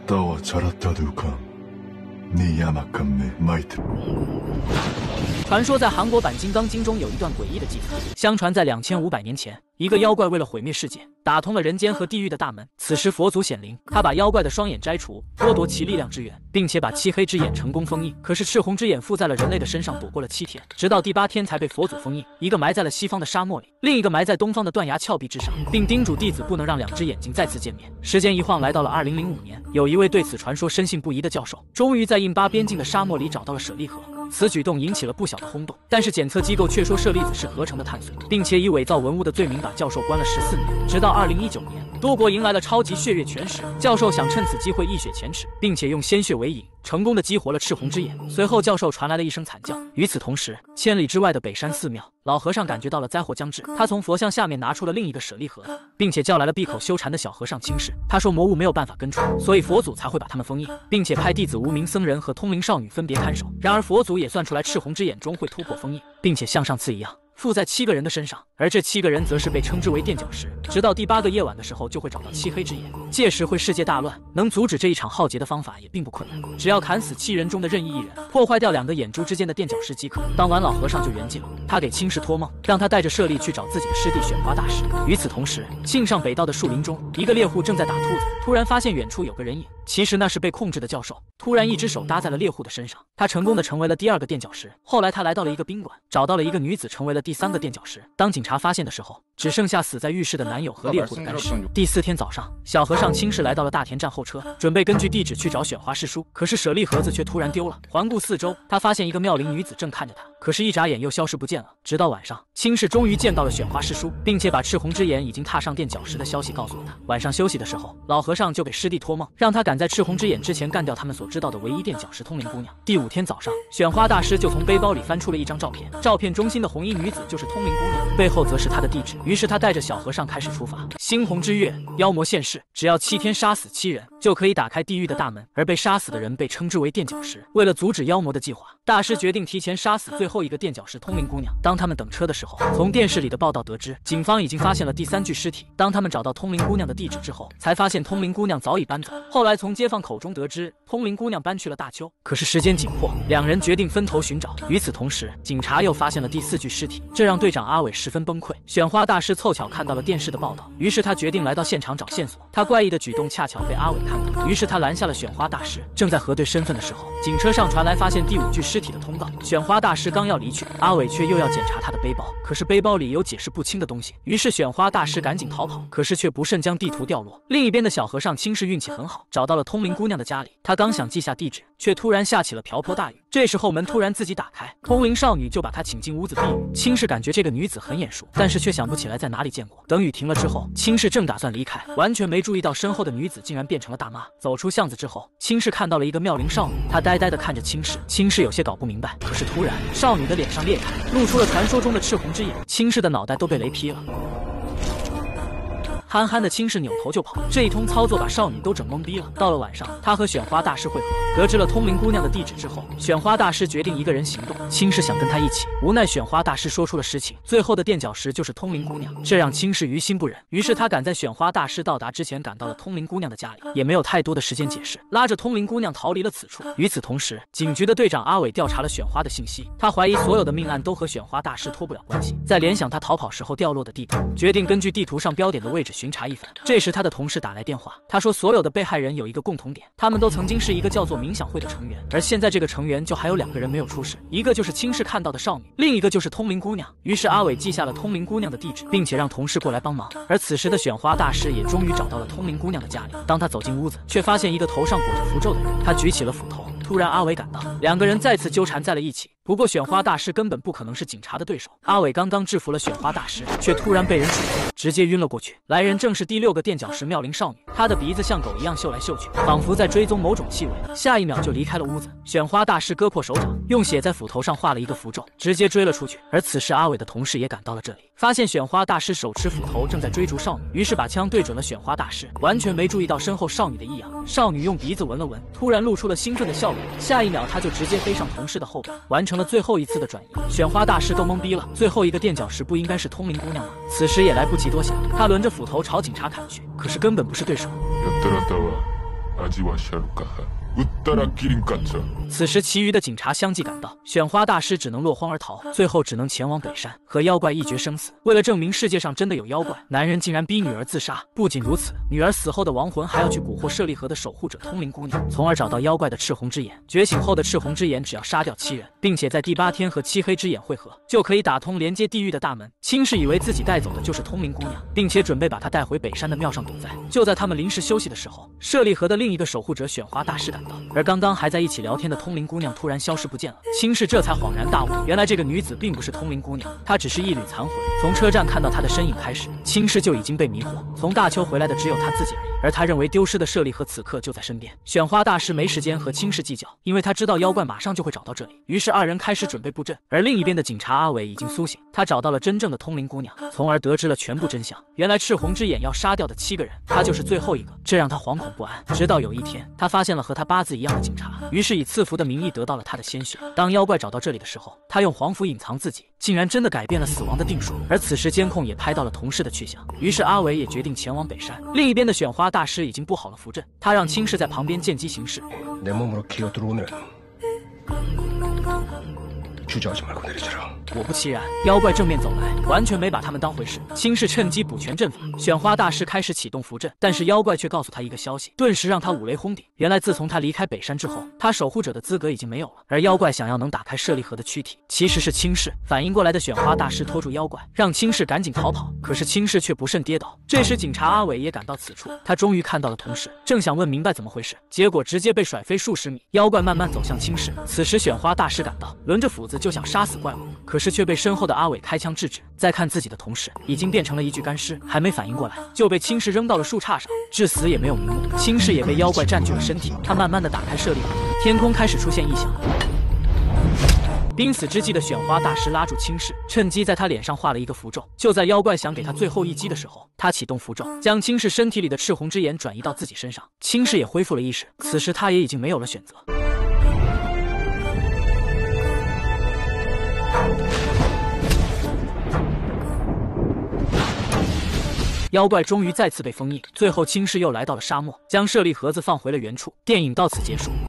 따와 자랐다 두칸 네 야막감네 마이트。 传说在韩国版《金刚经》中有一段诡异的记载，相传在2500年前，一个妖怪为了毁灭世界，打通了人间和地狱的大门。此时佛祖显灵，他把妖怪的双眼摘除，剥夺其力量之源，并且把漆黑之眼成功封印。可是赤红之眼附在了人类的身上，躲过了7天，直到第8天才被佛祖封印。一个埋在了西方的沙漠里，另一个埋在东方的断崖峭壁之上，并叮嘱弟子不能让2只眼睛再次见面。时间一晃来到了2005年，有一位对此传说深信不疑的教授，终于在印巴边境的沙漠里找到了舍利盒。此举动引起了不小的轰动，但是检测机构却说舍利子是合成的碳素，并且以伪造文物的罪名把教授关了14年。直到2019年，多国迎来了超级血月全食，教授想趁此机会一雪前耻，并且用鲜血为引，成功的激活了赤红之眼。随后教授传来了一声惨叫。与此同时，千里之外的北山寺庙，老和尚感觉到了灾祸将至，他从佛像下面拿出了另一个舍利盒，并且叫来了闭口修禅的小和尚轻视。他说魔物没有办法根除，所以佛祖才会把他们封印，并且派弟子无名僧人和通灵少女分别看守。然而佛祖也算出来赤红之眼终会突破封印，并且像上次一样附在7个人的身上，而这7个人则是被称之为垫脚石，直到第8个夜晚的时候就会找到漆黑之眼，届时会世界大乱。能阻止这一场浩劫的方法也并不困难，只要砍死7人中的任意1人，破坏掉2个眼珠之间的垫脚石即可。当晚老和尚就圆寂了，他给轻视托梦，让他带着舍利去找自己的师弟选花大师。与此同时，庆尚北道的树林中，一个猎户正在打兔子，突然发现远处有个人影，其实那是被控制的教授。突然一只手搭在了猎户的身上，他成功的成为了第2个垫脚石。后来他来到了一个宾馆，找到了一个女子，成为了第3个垫脚石。当警察发现的时候，只剩下死在浴室的男友和猎户的干尸。第4天早上，小和尚轻视来到了大田站候车，准备根据地址去找选花师叔，可是舍利盒子却突然丢了。环顾四周，他发现一个妙龄女子正看着他，可是一眨眼又消失不见了。直到晚上，轻视终于见到了选花师叔，并且把赤红之眼已经踏上垫脚石的消息告诉了他。晚上休息的时候，老和尚就给师弟托梦，让他赶在赤红之眼之前干掉他们所知道的唯一垫脚石通灵姑娘。第5天早上，选花大师就从背包里翻出了一张照片，照片中心的红衣女子就是通灵姑娘，背后则是她的地址。于是他带着小和尚开始出发。猩红之月，妖魔现世，只要7天杀死7人，就可以打开地狱的大门，而被杀死的人被称之为垫脚石。为了阻止妖魔的计划，大师决定提前杀死最后一个垫脚石通灵姑娘。当他们等车的时候，从电视里的报道得知，警方已经发现了第3具尸体。当他们找到通灵姑娘的地址之后，才发现通灵姑娘早已搬走。后来从街坊口中得知，通灵姑娘搬去了大邱。可是时间紧迫，2人决定分头寻找。与此同时，警察又发现了第4具尸体，这让队长阿伟十分崩溃。选花大师凑巧看到了电视的报道，于是他决定来到现场找线索。他怪异的举动恰巧被阿伟看到，于是他拦下了选花大师。正在核对身份的时候，警车上传来发现第5具尸体的通告。选花大师刚要离去，阿伟却又要检查他的背包，可是背包里有解释不清的东西。于是选花大师赶紧逃跑，可是却不慎将地图掉落。另一边的小和尚轻视运气很好，找到了通灵姑娘的家里。他刚想记下地址，却突然下起了瓢泼大雨。这时候门突然自己打开，通灵少女就把他请进屋子避雨。轻视感觉这个女子很眼熟，但是却想不起来在哪里见过。等雨停了之后，轻视正打算离开，完全没注意到身后的女子竟然变成了大妈。走出巷子之后，轻视看到了一个妙龄少女，她呆呆地看着轻视。轻视有些搞不明白，可是突然少女的脸上裂开，露出了传说中的赤红之眼。轻视的脑袋都被雷劈了。憨憨的轻视扭头就跑，这一通操作把少女都整懵逼了。到了晚上，他和选花大师会合，得知了通灵姑娘的地址之后，选花大师决定一个人行动。轻视想跟他一起，无奈选花大师说出了实情，最后的垫脚石就是通灵姑娘，这让轻视于心不忍。于是他赶在选花大师到达之前赶到了通灵姑娘的家里，也没有太多的时间解释，拉着通灵姑娘逃离了此处。与此同时，警局的队长阿伟调查了选花的信息，他怀疑所有的命案都和选花大师脱不了关系，再联想他逃跑时候掉落的地图，决定根据地图上标点的位置巡查一番。这时他的同事打来电话，他说所有的被害人有一个共同点，他们都曾经是一个叫做冥想会的成员，而现在这个成员就还有2个人没有出事，一个就是轻视看到的少女，另一个就是通灵姑娘。于是阿伟记下了通灵姑娘的地址，并且让同事过来帮忙。而此时的选花大师也终于找到了通灵姑娘的家里。当他走进屋子，却发现一个头上裹着符咒的人，他举起了斧头。突然阿伟赶到，2个人再次纠缠在了一起。不过选花大师根本不可能是警察的对手，阿伟刚刚制服了选花大师，却突然被人处决，直接晕了过去。来人正是第6个垫脚石妙龄少女，她的鼻子像狗一样嗅来嗅去，仿佛在追踪某种气味，下一秒就离开了屋子。选花大师割破手掌，用血在斧头上画了一个符咒，直接追了出去。而此时阿伟的同事也赶到了这里，发现选花大师手持斧头正在追逐少女，于是把枪对准了选花大师，完全没注意到身后少女的异样。少女用鼻子闻了闻，突然露出了兴奋的笑容，下一秒她就直接飞上同事的后背，完成了最后一次的转移。选花大师都懵逼了，最后一个垫脚石不应该是通灵姑娘吗？此时也来不及多想，他抡着斧头朝警察砍去，可是根本不是对手。 此时，其余的警察相继赶到，选花大师只能落荒而逃，最后只能前往北山和妖怪一决生死。为了证明世界上真的有妖怪，男人竟然逼女儿自杀。不仅如此，女儿死后的亡魂还要去蛊惑舍利河的守护者通灵姑娘，从而找到妖怪的赤红之眼。觉醒后的赤红之眼只要杀掉7人，并且在第8天和漆黑之眼汇合，就可以打通连接地狱的大门。卿士以为自己带走的就是通灵姑娘，并且准备把她带回北山的庙上躲灾。就在他们临时休息的时候，舍利河的另一个守护者选花大师赶到，而刚刚还在一起聊天的通灵姑娘突然消失不见了。卿士这才恍然大悟，原来这个女子并不是通灵姑娘，她只是一缕残魂。从车站看到她的身影开始，卿士就已经被迷惑。从大邱回来的只有他自己而已，而他认为丢失的舍利河此刻就在身边。选花大师没时间和卿士计较，因为他知道妖怪马上就会找到这里。于是2人开始准备布阵。而另一边的警察阿伟已经苏醒，他找到了真正的通灵姑娘，从而得知了全部真相。原来赤红之眼要杀掉的7个人，他就是最后一个，这让他惶恐不安。直到有一天，他发现了和他八字一样的警察，于是以赐福的名义得到了他的鲜血。当妖怪找到这里的时候，他用黄符隐藏自己，竟然真的改变了死亡的定数。而此时监控也拍到了同事的去向，于是阿伟也决定前往北山。另一边的选花大师已经布好了符阵，他让卿士在旁边见机行事。果不其然，妖怪正面走来，完全没把他们当回事。卿士趁机补全阵法，选花大师开始启动符阵，但是妖怪却告诉他一个消息，顿时让他五雷轰顶。原来自从他离开北山之后，他守护者的资格已经没有了，而妖怪想要能打开舍利河的躯体，其实是卿士。反应过来的选花大师拖住妖怪，让卿士赶紧逃跑，可是卿士却不慎跌倒。这时警察阿伟也赶到此处，他终于看到了同事，正想问明白怎么回事，结果直接被甩飞数十米。妖怪慢慢走向卿士，此时选花大师赶到，抡着斧子就想杀死怪物，可是却被身后的阿伟开枪制止。再看自己的同事，已经变成了一具干尸，还没反应过来，就被卿士扔到了树杈上，至死也没有瞑目。卿士也被妖怪占据了身体，他慢慢的打开舍利河，天空开始出现异象。濒死之际的选花大师拉住卿士，趁机在他脸上画了一个符咒。就在妖怪想给他最后一击的时候，他启动符咒，将卿士身体里的赤红之眼转移到自己身上。卿士也恢复了意识，此时他也已经没有了选择。妖怪终于再次被封印，最后卿士又来到了沙漠，将舍利盒子放回了原处。电影到此结束。